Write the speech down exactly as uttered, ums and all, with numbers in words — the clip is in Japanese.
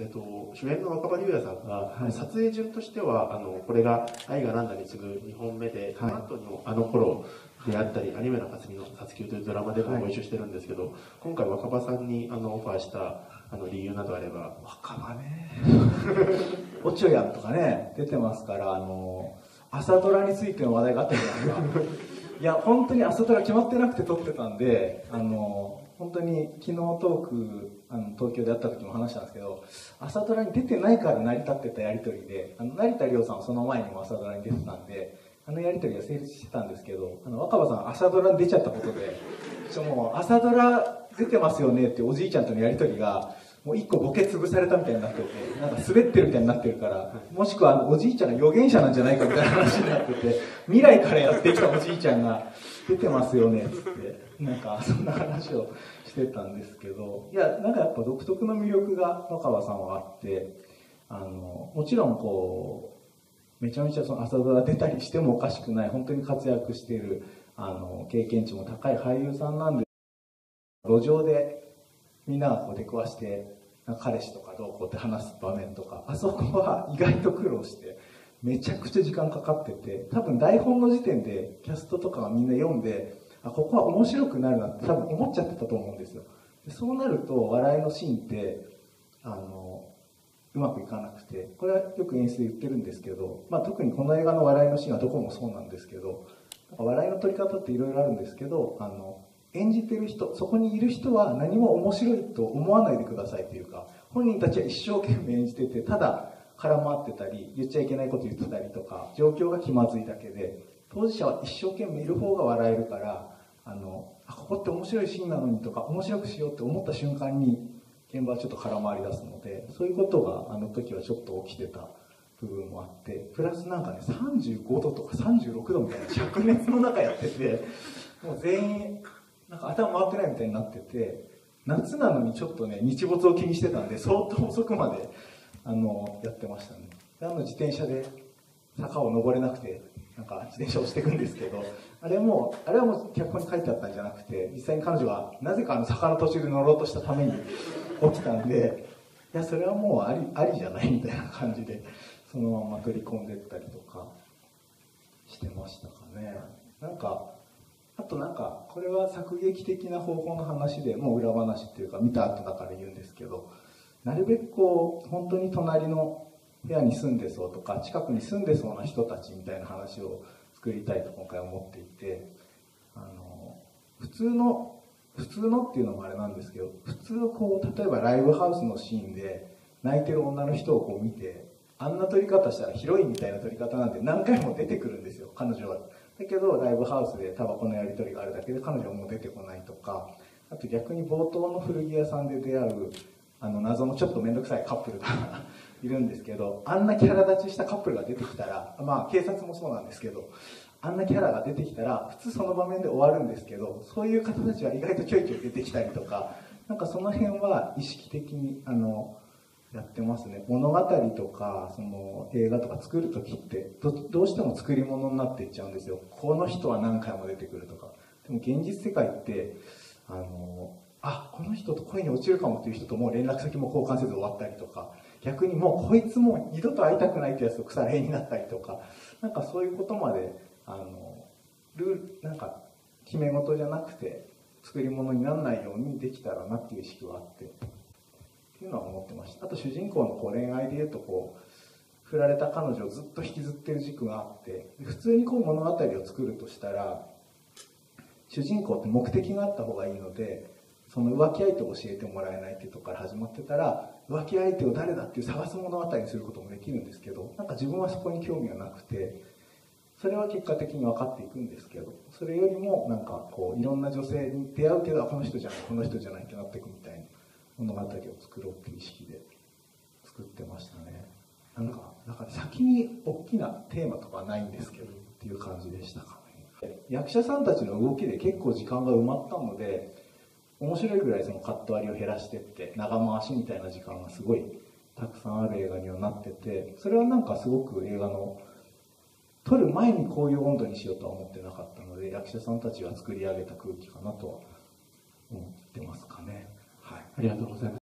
えっと、主演の若葉龍也さんが、 はい、 撮影順としてはあのこれが「愛がなんだ」に次ぐにほんめで、その後にも「あの頃」であったり、アニメの霞の撮休というドラマでもご一緒してるんですけど、はい、今回若葉さんにあのオファーしたあの理由などあれば。 若葉ねおちょやんとかね出てますから、あの朝ドラについての話題があったじゃないですかいや本当に朝ドラ決まってなくて撮ってたんで、あの本当に昨日トークあの東京で会った時も話したんですけど、朝ドラに出てないから成り立ってたやり取りで、あの成田凌さんはその前にも朝ドラに出てたんで、あのやり取りが成立してたんですけど、あの若葉さん朝ドラに出ちゃったことで、もう朝ドラ出てますよねっておじいちゃんとのやり取りがもう一個ボケ潰されたみたいになってて、なんか滑ってるみたいになってるから、もしくはあのおじいちゃんが預言者なんじゃないかみたいな話になってて、未来からやってきたおじいちゃんが出てますよねっつって、なんかそんな話をしてたんですけど、いやなんかやっぱ独特の魅力が若葉さんはあって、あのもちろんこうめちゃめちゃその朝ドラ出たりしてもおかしくない、本当に活躍しているあの経験値も高い俳優さんなんで、路上でみんながこう出くわして彼氏とかどうこうって話す場面とか、あそこは意外と苦労してめちゃくちゃ時間かかってて、多分台本の時点でキャストとかがみんな読んで、あここは面白くなるなって多分思っちゃってたと思うんですよ。でそうなると笑いのシーンってあのうまくいかなくて、これはよく演出で言ってるんですけど、まあ、特にこの映画の笑いのシーンはどこもそうなんですけど、笑いの取り方っていろいろあるんですけど、あの演じてる人、そこにいる人は何も面白いと思わないでくださいというか、本人たちは一生懸命演じてて、ただ空回ってたり言っちゃいけないこと言ってたりとか、状況が気まずいだけで、当事者は一生懸命いる方が笑えるから、あのあここって面白いシーンなのにとか、面白くしようって思った瞬間に現場はちょっと空回り出すので、そういうことがあの時はちょっと起きてた部分もあって、プラスなんかねさんじゅうごどとかさんじゅうろくどみたいな灼熱の中やってて、もう全員なんか頭回ってないみたいになってて、夏なのにちょっとね日没を気にしてたんで相当遅くまであのやってましたね。であの自転車で坂を登れなくてなんか自転車をしていくんですけど、あれもあれはもう脚本に書いてあったんじゃなくて、実際に彼女はなぜかあの坂の途中で乗ろうとしたために起きたんで、いやそれはもうありありじゃないみたいな感じでそのまま取り込んでったりとかしてましたかね。なんかあとなんかこれは作劇的な方法の話でもう裏話っていうか見た後だから言うんですけど、なるべくこう本当に隣の部屋に住んでそうとか近くに住んでそうな人たちみたいな話を作りたいと今回思っていて、あの普通の普通のっていうのもあれなんですけど、普通こう例えばライブハウスのシーンで泣いてる女の人をこう見て、あんな撮り方したらヒロインみたいな撮り方なんで何回も出てくるんですよ彼女は。だけどライブハウスでタバコのやり取りがあるだけで彼女はもう出てこないとか、あと逆に冒頭の古着屋さんで出会うあの謎のちょっと面倒くさいカップルがいるんですけど、あんなキャラ立ちしたカップルが出てきたら、まあ警察もそうなんですけど、あんなキャラが出てきたら普通その場面で終わるんですけど、そういう方たちは意外とちょいちょい出てきたりとか、なんかその辺は意識的にあのやってますね。物語とかその映画とか作る時って ど, どうしても作り物になっていっちゃうんですよ。この人は何回も出てくるとか。でも現実世界ってあのあこの人と恋に落ちるかもっていう人ともう連絡先も交換せず終わったりとか、逆にもうこいつもう二度と会いたくないってやつと腐れ縁になったりとか、なんかそういうことまであのルールなんか決め事じゃなくて作り物にならないようにできたらなっていう意識はあってっていうのは思ってました。あと主人公のこう恋愛でいうとこう振られた彼女をずっと引きずってる軸があって、普通にこう物語を作るとしたら主人公って目的があった方がいいので、その浮気相手を教えてもらえないっていうところから始まってたら、浮気相手を誰だっていう探す物語にすることもできるんですけど、なんか自分はそこに興味がなくて、それは結果的に分かっていくんですけど、それよりもなんかこういろんな女性に出会うけどこの人じゃないこの人じゃないってなっていくみたいな物語を作ろうっていう意識で作ってましたね。なんかだから先に大きなテーマとかはないんですけどっていう感じでしたかね。役者さんたちの動きで結構時間が埋まったので、面白いぐらいそのカット割りを減らしてって長回しみたいな時間がすごいたくさんある映画にはなってて、それはなんかすごく映画の撮る前にこういう温度にしようとは思ってなかったので、役者さんたちが作り上げた空気かなとは思ってますかね。はい、 ありがとうございます。